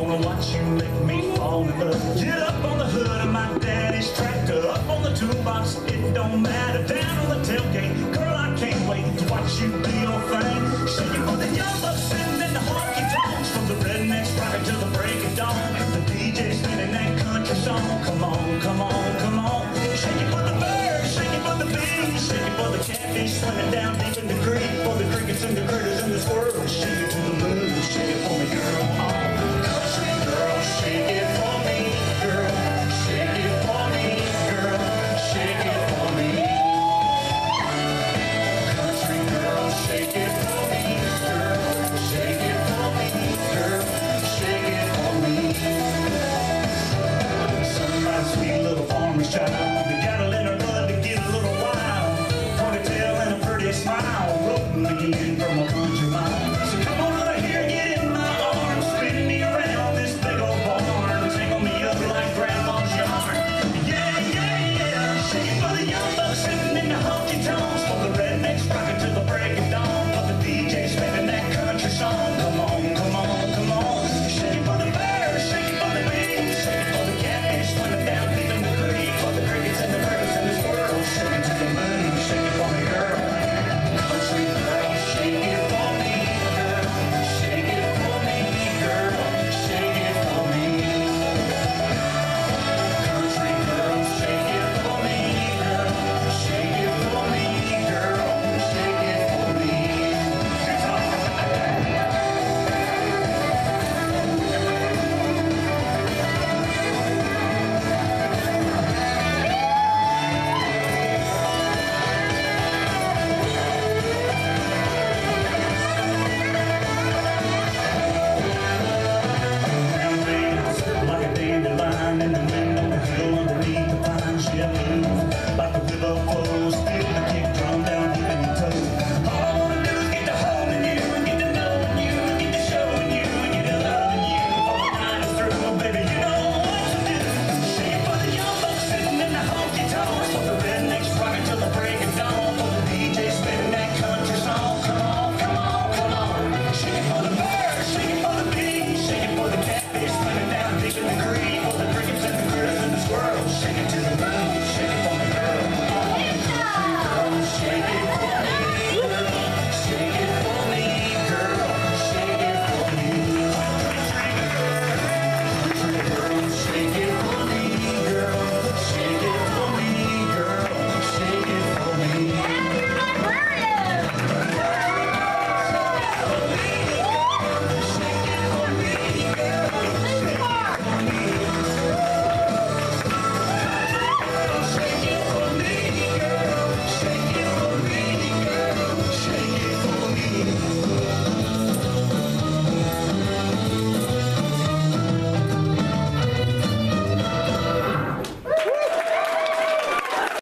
wanna watch you make me fall in love. Get up on the hood of my daddy's tractor, up on the toolbox, it don't matter. Down on the tailgate, girl, I can't wait to watch you do your thing. Shaking for the young bucks sitting in the honky tonks, from the rednecks rocking till the break of dawn. The DJ spinning that country song. Come on, come on, come on. Shake it for the birds, shake it for the bees, shake it for the catfish swimming down deep in